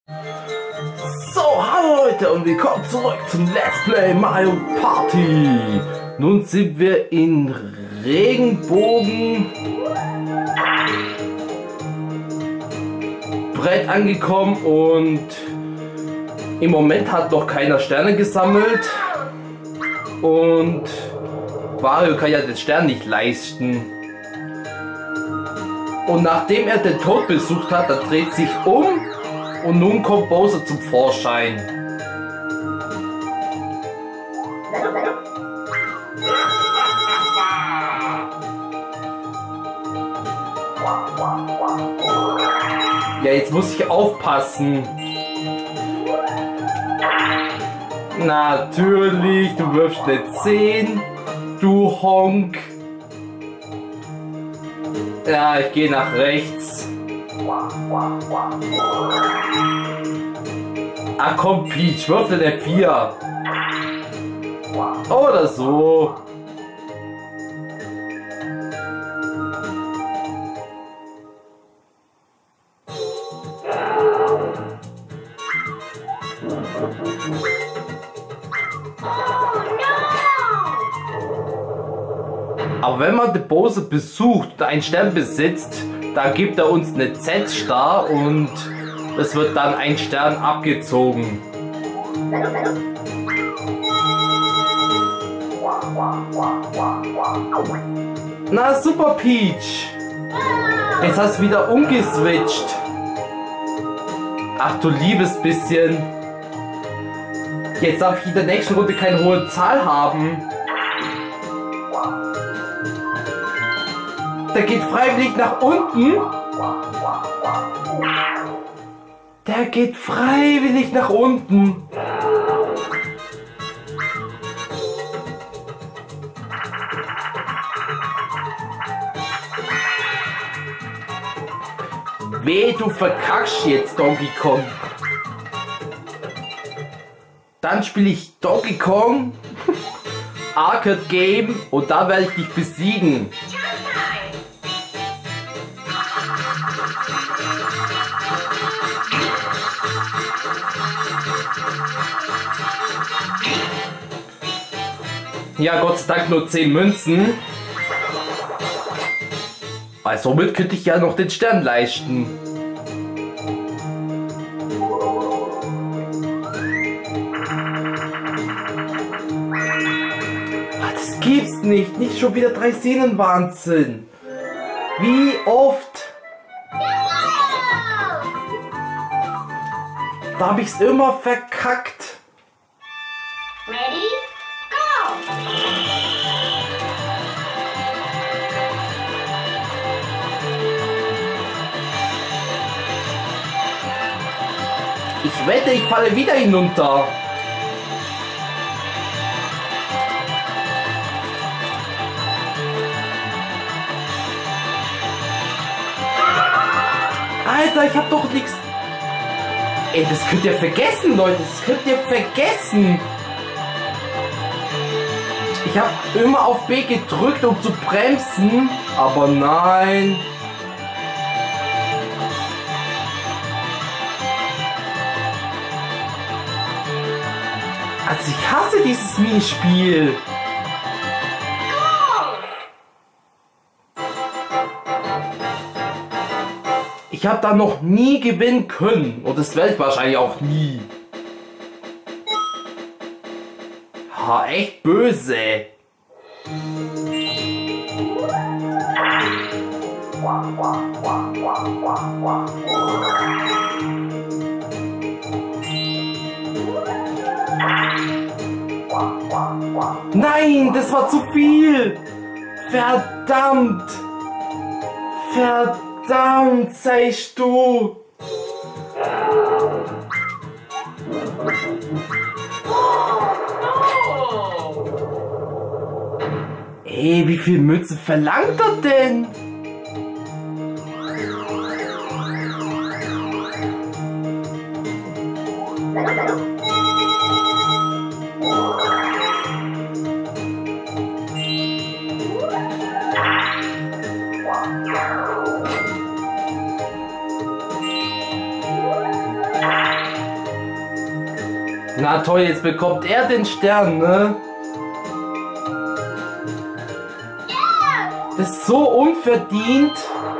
So, hallo Leute und willkommen zurück zum Let's Play Mario Party. Nun sind wir in Regenbogenbrett angekommen und im Moment hat noch keiner Sterne gesammelt und Wario kann ja den Stern nicht leisten. Und nachdem er den Tod besucht hat, dann dreht sich um und nun kommt Bowser zum Vorschein. Ja, jetzt muss ich aufpassen. Natürlich, du wirfst eine 10, du Honk. Ja, ich gehe nach rechts. Ah komm, Peach, wirf eine 4. Oder so. Aber wenn man den Bowser besucht oder einen Stern besitzt, dann gibt er uns eine Z-Star und es wird dann ein Stern abgezogen. Na super, Peach. Jetzt hast du wieder umgeswitcht. Ach du liebes bisschen. Jetzt darf ich in der nächsten Runde keine hohe Zahl haben. Der geht freiwillig nach unten. Der geht freiwillig nach unten. Weh, du verkackst jetzt, Donkey Kong. Dann spiele ich Donkey Kong Arcade Game und da werde ich dich besiegen. Ja, Gott sei Dank nur 10 Münzen. Weil somit könnte ich ja noch den Stern leisten. Ach, das gibt's nicht. Nicht schon wieder 3 Szenenwahnsinn. Wie oft? Da habe ich's immer verkackt. Ready? Go! Ich wette, ich falle wieder hinunter. Alter, ich hab doch nichts. Ey, das könnt ihr vergessen, Leute. Das könnt ihr vergessen. Ich habe immer auf B gedrückt, um zu bremsen. Aber nein. Also ich hasse dieses Minispiel. Ich habe da noch nie gewinnen können. Und das werde ich wahrscheinlich auch nie. Ha, echt böse. Nein, das war zu viel. Verdammt. Verdammt, sagst du. Ey, wie viel Münzen verlangt er denn? Na toll, jetzt bekommt er den Stern, ne? Das ist so unverdient.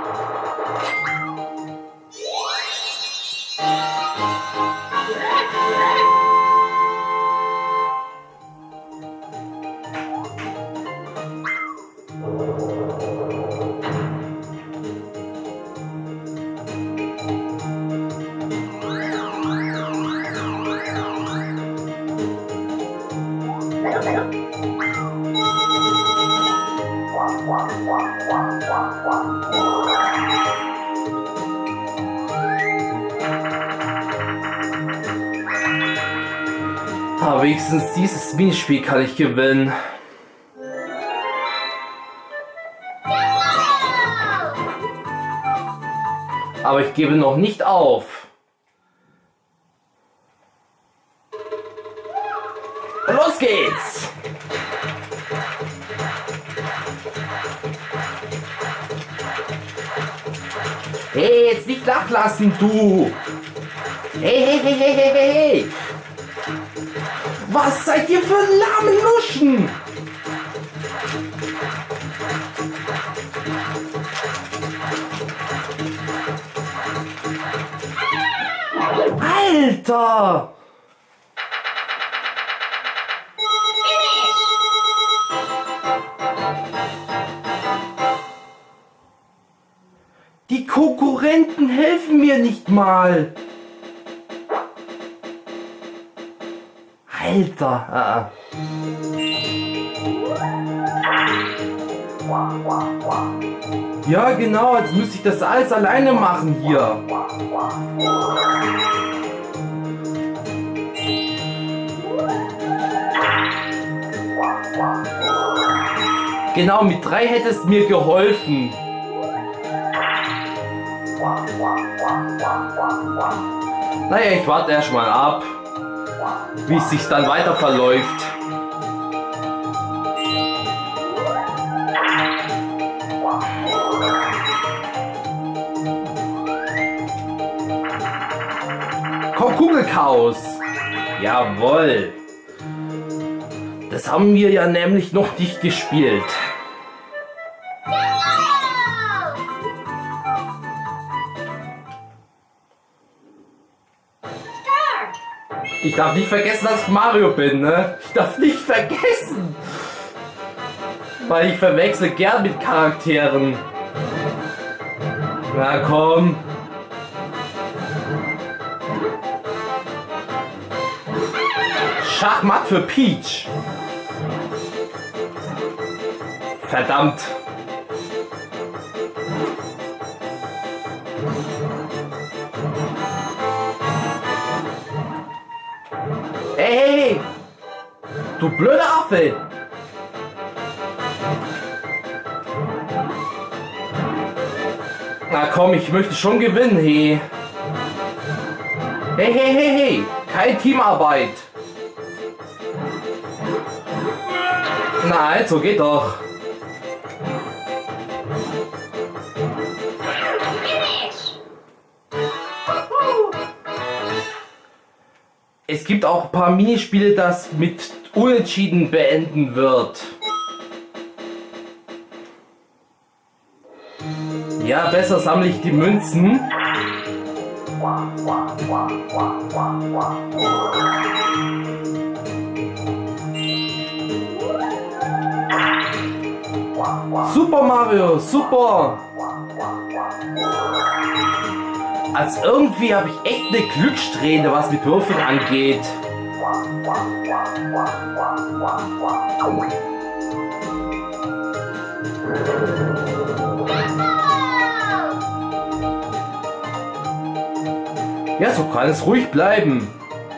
Aber wenigstens dieses Minispiel kann ich gewinnen. Aber ich gebe noch nicht auf. Los geht's! Hey, jetzt nicht nachlassen, du! Hey, hey, hey, hey, hey, hey! Was seid ihr für lahme Luschen? Alter! Die Konkurrenten helfen mir nicht mal. Alter. Ja genau, jetzt müsste ich das alles alleine machen hier. Genau, mit 3 hätte es mir geholfen. Naja, ich warte erstmal ab, wie es sich dann weiter verläuft. Komm, Kugelchaos! Jawohl! Das haben wir ja nämlich noch nicht gespielt. Ich darf nicht vergessen, dass ich Mario bin, ne? Ich darf nicht vergessen! Weil ich verwechsel gern mit Charakteren. Na komm! Schachmatt für Peach! Verdammt! Hey! Du blöder Affe! Na komm, ich möchte schon gewinnen, hey! Hey, hey, hey, hey! Keine Teamarbeit! Nein, so geht doch! Es gibt auch ein paar Minispiele, das mit Unentschieden beenden wird. Ja, besser sammle ich die Münzen. Super Mario, super! Also irgendwie habe ich echt eine Glückssträhne, was mit Würfeln angeht. Ja, so kann es ruhig bleiben.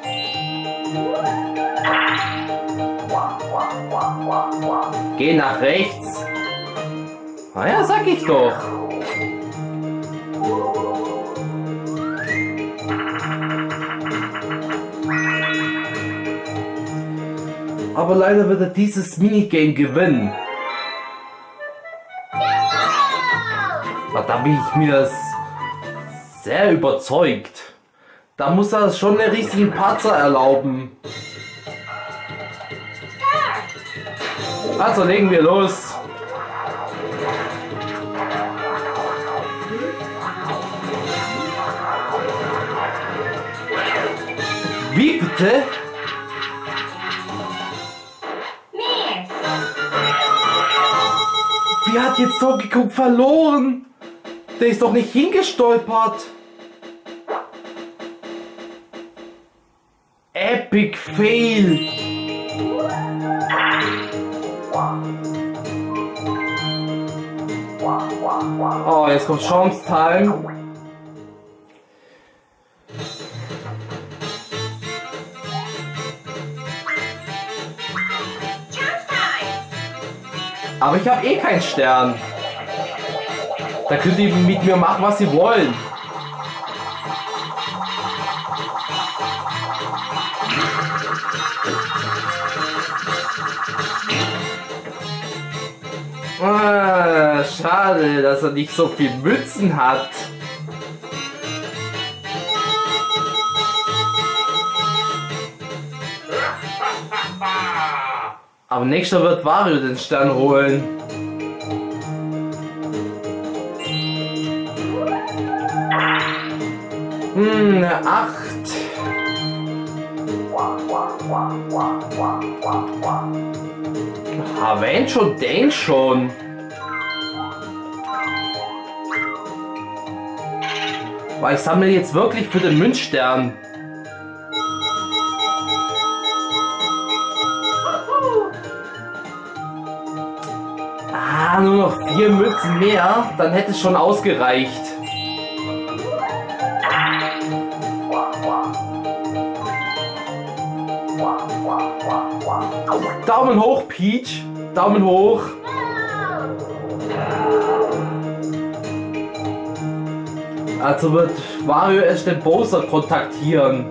Geh nach rechts. Ah ja, sag ich doch. Aber leider wird er dieses Minigame gewinnen. Da bin ich mir sehr überzeugt. Da muss er schon einen riesigen Patzer erlauben. Also legen wir los. Wie bitte? Wie hat jetzt Donkey Kong verloren? Der ist doch nicht hingestolpert. Epic Fail. Oh, jetzt kommt Chance Time. Aber ich habe eh keinen Stern. Da könnt ihr mit mir machen, was sie wollen. Ah, schade, dass er nicht so viel Mützen hat. Aber nächster wird Wario den Stern holen. Eine 8. Ah, wenn schon, den schon. Weil ich sammle jetzt wirklich für den Münzstern. Ah, nur noch 4 Münzen mehr, dann hätte es schon ausgereicht. Daumen hoch, Peach. Daumen hoch. Also wird Wario erst den Bowser kontaktieren.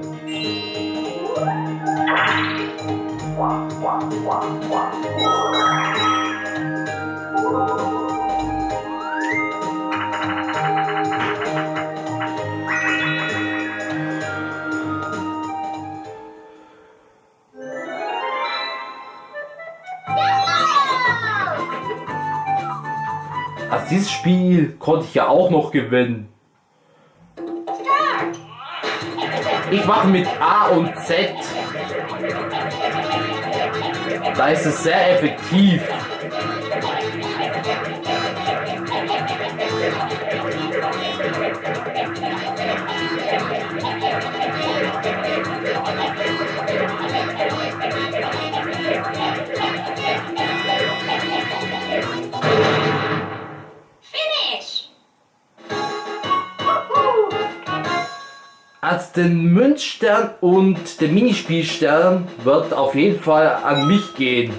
Also dieses Spiel konnte ich ja auch noch gewinnen. Ich mache mit A und Z. Da ist es sehr effektiv. Also den Münzstern und den Minispielstern wird auf jeden Fall an mich gehen.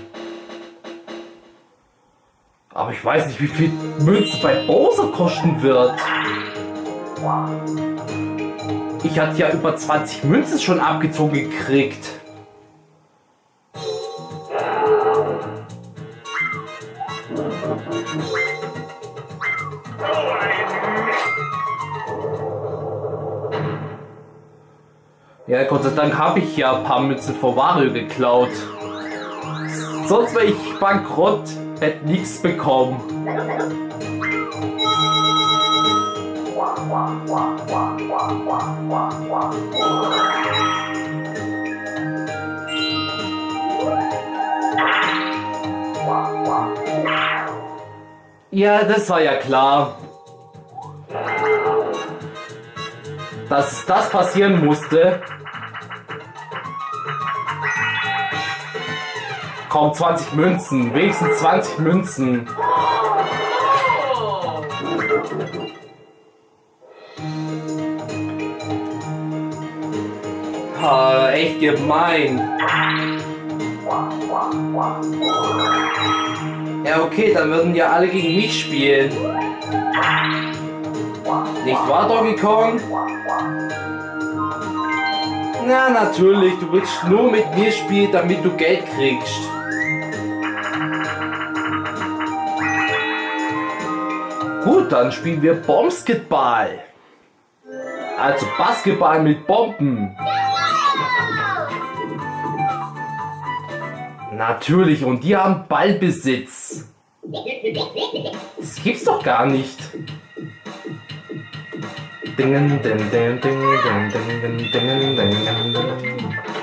Aber ich weiß nicht, wie viel Münzen bei Bowser kosten wird. Ich hatte ja über 20 Münzen schon abgezogen gekriegt. Ja, Gott sei Dank habe ich ja ein paar Münzen vor Wario geklaut. Sonst wäre ich bankrott, hätte nichts bekommen. Ja, das war ja klar. Dass das passieren musste. Kaum 20 Münzen, wenigstens 20 Münzen. Ah, echt gemein. Ja, okay, dann würden ja alle gegen mich spielen. Nicht wahr, Donkey Kong? Na, natürlich, du willst nur mit mir spielen, damit du Geld kriegst. Gut, dann spielen wir Basketball. Also Basketball mit Bomben. Natürlich, und die haben Ballbesitz. Das gibt's doch gar nicht. Dingen, ding, ding, ding, ding, ding, ding, ding, ding.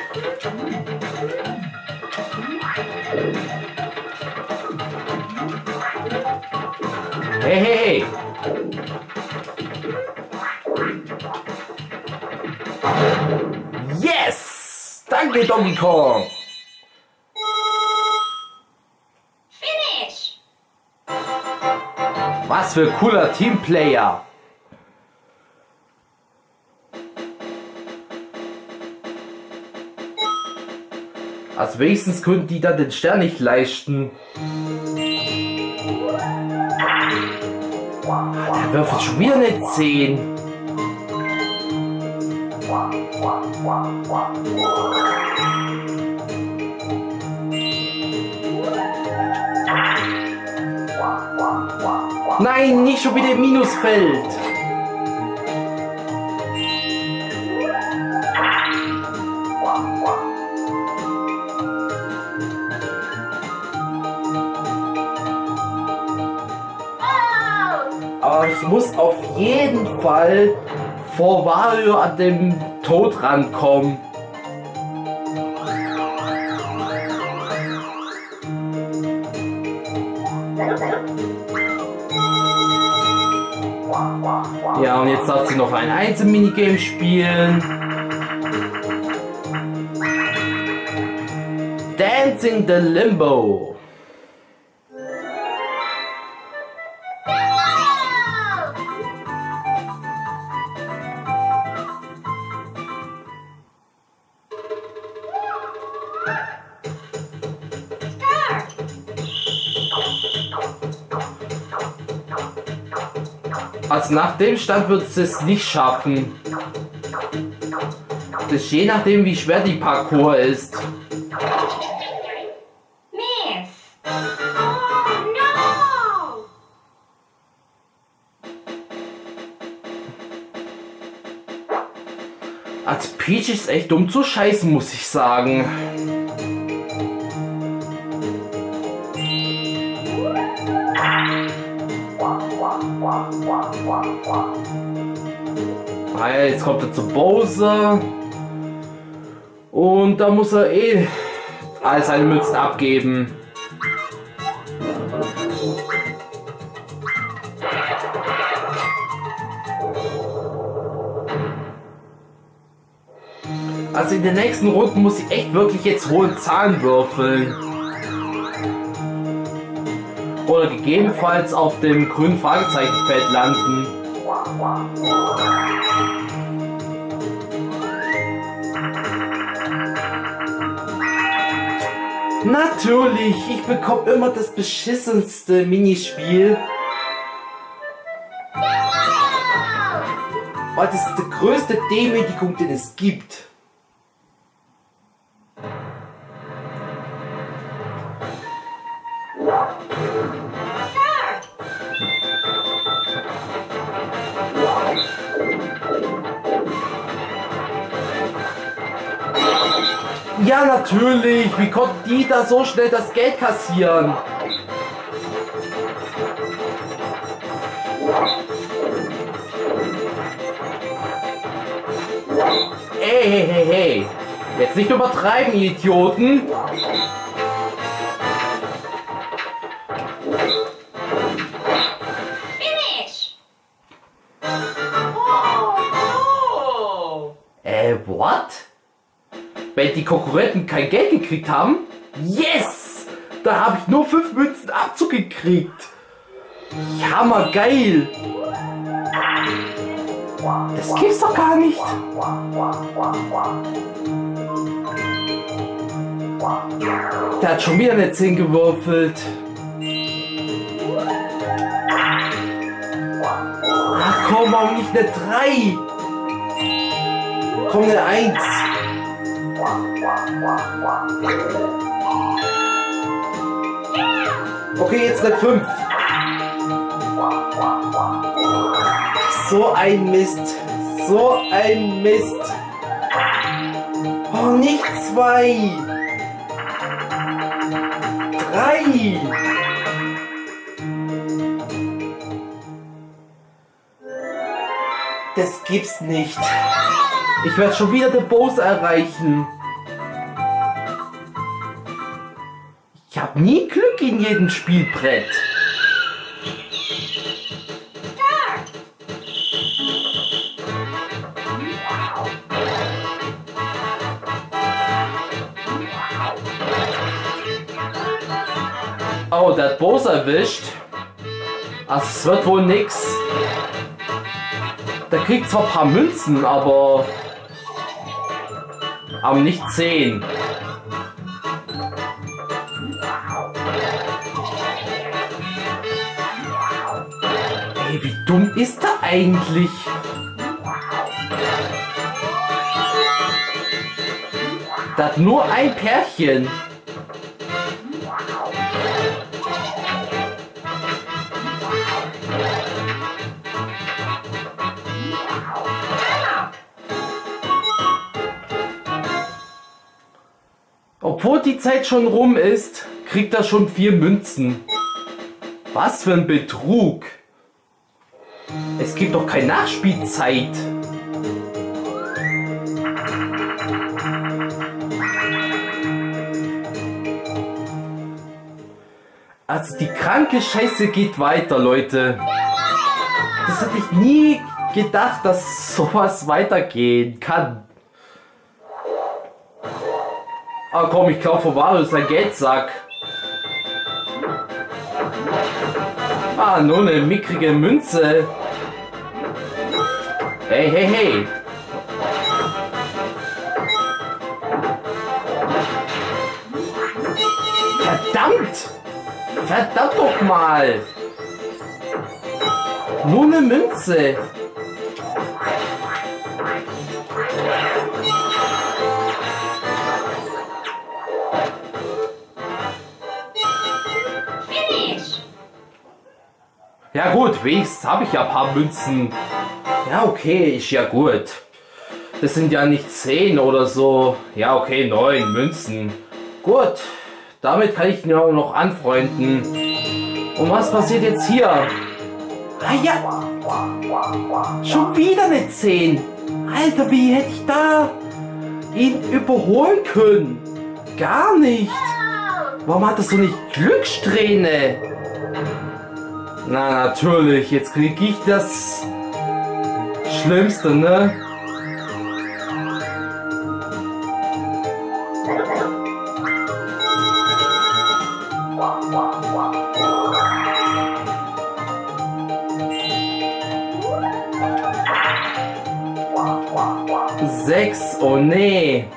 Hey, hey, hey. Yes! Danke, Donkey Kong. Finish. Was für ein cooler Teamplayer. Also wenigstens könnten die dann den Stern nicht leisten. Der wirft schon wieder eine 10. Nein, nicht schon wieder im Minusfeld. Aber ich muss auf jeden Fall vor Wario an dem Tod rankommen. Ja, und jetzt darf sie noch ein Einzel-Minigame spielen. Dancing the Limbo. Also nach dem Stand wird es nicht schaffen. Das ist je nachdem, wie schwer die Parcours ist. Miss. Oh no. Als Peach ist echt dumm zu scheißen, muss ich sagen. Ah ja, jetzt kommt er zu Bowser. Und da muss er eh all seine Münzen abgeben. Also in den nächsten Runden muss ich echt wirklich jetzt hohe Zahlen würfeln. Oder gegebenenfalls auf dem grünen Fragezeichenfeld landen. Natürlich, ich bekomme immer das beschissenste Minispiel. Weil das ist die größte Demütigung, den es gibt. Ja, natürlich. Wie konnten die da so schnell das Geld kassieren? Hey, hey, hey, hey. Jetzt nicht übertreiben, ihr Idioten. Finish. What? Wenn die Konkurrenten kein Geld gekriegt haben? Yes! Da habe ich nur 5 Münzen Abzug gekriegt. Hammergeil! Das gibt's doch gar nicht. Der hat schon wieder eine 10 gewürfelt. Ach komm, warum nicht eine 3? Komm, eine 1. Okay, jetzt eine 5. So ein Mist. So ein Mist. Oh, nicht 2. 3. Das gibt's nicht. Ich werde schon wieder den Boss erreichen. Ich habe nie Glück in jedem Spielbrett. Oh, der hat Boss erwischt. Also es wird wohl nix. Der kriegt zwar ein paar Münzen, aber nicht 10. Ey, wie dumm ist der eigentlich? Der hat nur ein Pärchen. Obwohl die Zeit schon rum ist, kriegt er schon 4 Münzen. Was für ein Betrug. Es gibt doch keine Nachspielzeit. Also die kranke Scheiße geht weiter, Leute. Das hätte ich nie gedacht, dass sowas weitergehen kann. Ah komm, ich glaube, Mario sein Geldsack. Ah, nur eine mickrige Münze. Hey, hey, hey. Verdammt! Verdammt doch mal! Nur eine Münze. Ja gut, wenigstens habe ich ja ein paar Münzen. Ja okay, ist ja gut. Das sind ja nicht 10 oder so. Ja okay, 9 Münzen. Gut, damit kann ich ihn auch noch anfreunden. Und was passiert jetzt hier? Ah ja, schon wieder eine 10. Alter, wie hätte ich da ihn überholen können? Gar nicht. Warum hat das so nicht Glückssträhne? Na natürlich, jetzt kriege ich das Schlimmste, ne? Sechs, oh nee.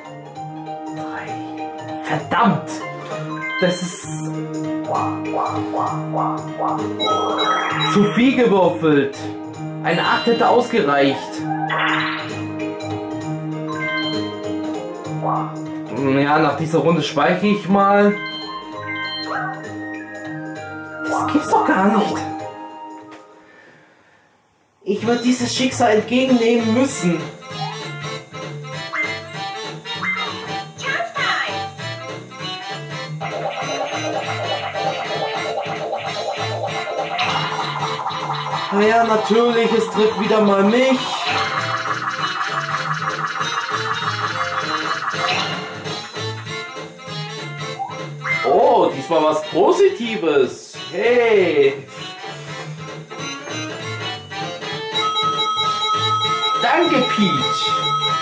3. Verdammt! Das ist zu viel gewürfelt. Eine 8 hätte ausgereicht. Ja, nach dieser Runde speichere ich mal. Das gibt's doch gar nicht. Ich werde dieses Schicksal entgegennehmen müssen. Ja, natürlich, es trifft wieder mal mich. Oh, diesmal was Positives. Hey. Danke, Peach.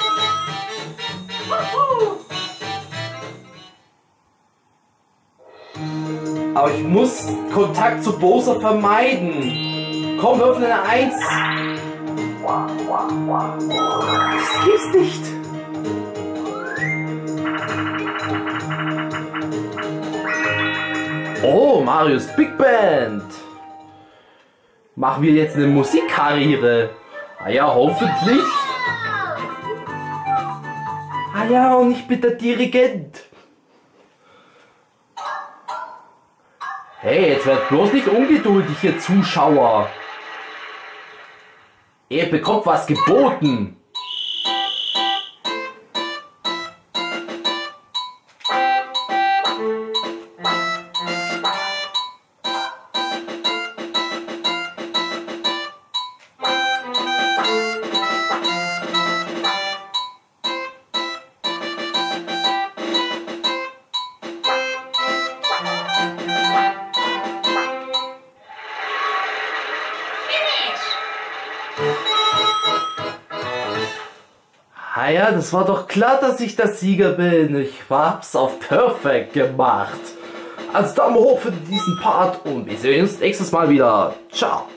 Aber ich muss Kontakt zu Bowser vermeiden. Komm, wirf eine 1. Das gibt's nicht. Oh, Marios Big Band. Machen wir jetzt eine Musikkarriere? Ah ja, hoffentlich. Ah ja, und ich bin der Dirigent. Hey, jetzt werd bloß nicht ungeduldig, ihr Zuschauer. Ihr bekommt was geboten. Ja, das war doch klar, dass ich der Sieger bin. Ich hab's auf Perfect gemacht. Also Daumen hoch für diesen Part und wir sehen uns nächstes Mal wieder. Ciao.